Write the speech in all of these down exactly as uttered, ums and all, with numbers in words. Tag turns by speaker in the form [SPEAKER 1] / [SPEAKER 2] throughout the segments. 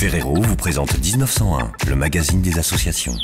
[SPEAKER 1] Ferrero vous présente dix-neuf cent un, le magazine des associations.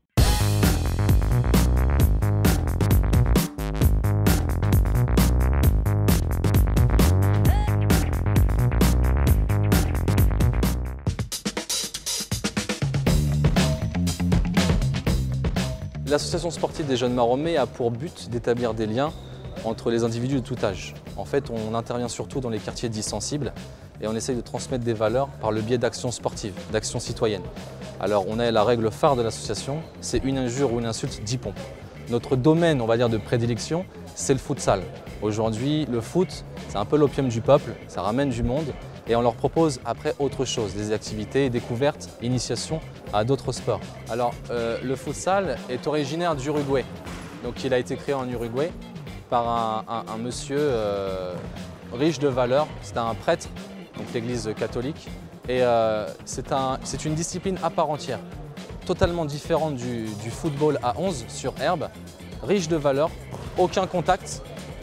[SPEAKER 2] L'association sportive des jeunes Maromais a pour but d'établir des liens entre les individus de tout âge. En fait, on intervient surtout dans les quartiers dits sensibles et on essaye de transmettre des valeurs par le biais d'actions sportives, d'actions citoyennes. Alors on a la règle phare de l'association, c'est une injure ou une insulte, dix pompes. Notre domaine, on va dire, de prédilection, c'est le futsal. Aujourd'hui, le foot, c'est un peu l'opium du peuple, ça ramène du monde et on leur propose après autre chose, des activités, découvertes, initiations à d'autres sports. Alors euh, le futsal est originaire d'Uruguay, donc il a été créé en Uruguay par un, un, un monsieur euh, riche de valeurs, c'est un prêtre, donc l'église catholique, et euh, c'est un, c'est une discipline à part entière, totalement différente du, du football à onze sur herbe, riche de valeurs, aucun contact,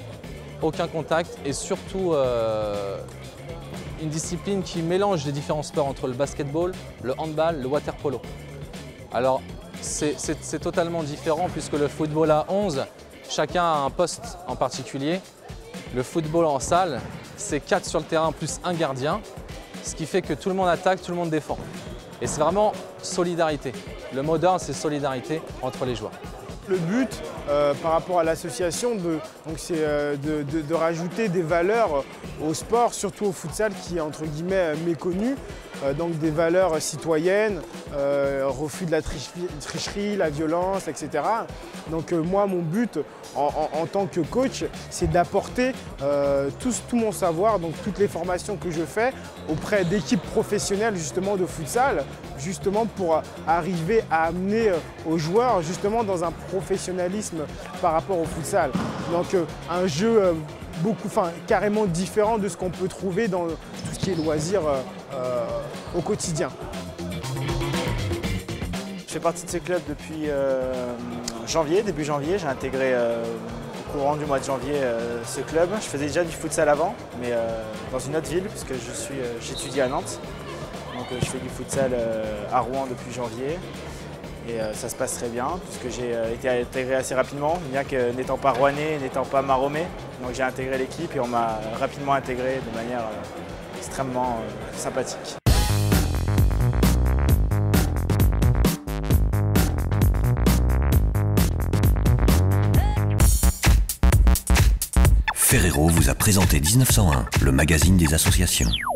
[SPEAKER 2] aucun contact et surtout euh, une discipline qui mélange les différents sports entre le basketball, le handball, le water polo. Alors c'est totalement différent puisque le football à onze, chacun a un poste en particulier. Le football en salle, c'est quatre sur le terrain plus un gardien, ce qui fait que tout le monde attaque, tout le monde défend. Et c'est vraiment solidarité. Le mot d'ordre, c'est solidarité entre les joueurs.
[SPEAKER 3] Le but euh, par rapport à l'association, c'est euh, de, de, de rajouter des valeurs au sport, surtout au futsal qui est entre guillemets méconnu. Euh, donc des valeurs citoyennes, euh, refus de la tricherie, tricherie, la violence, et cetera. Donc euh, moi, mon but en, en, en tant que coach, c'est d'apporter euh, tout, tout mon savoir, donc toutes les formations que je fais auprès d'équipes professionnelles justement de futsal, justement pour arriver à amener aux joueurs justement dans un professionnalisme par rapport au futsal. Donc euh, un jeu euh, beaucoup, enfin carrément différent de ce qu'on peut trouver dans tout ce qui est loisirs euh, euh, au quotidien.
[SPEAKER 4] Je fais partie de ce club depuis euh, janvier, début janvier. J'ai intégré euh, au courant du mois de janvier euh, ce club. Je faisais déjà du futsal avant, mais euh, dans une autre ville, puisque je suis, euh, j'étudie à Nantes. Donc euh, je fais du futsal euh, à Rouen depuis janvier. Et euh, ça se passe très bien, puisque j'ai euh, été intégré assez rapidement, bien que n'étant pas rouennais, n'étant pas maromais. Donc j'ai intégré l'équipe et on m'a rapidement intégré de manière euh, extrêmement euh, sympathique.
[SPEAKER 1] Ferrero vous a présenté dix-neuf cent un, le magazine des associations.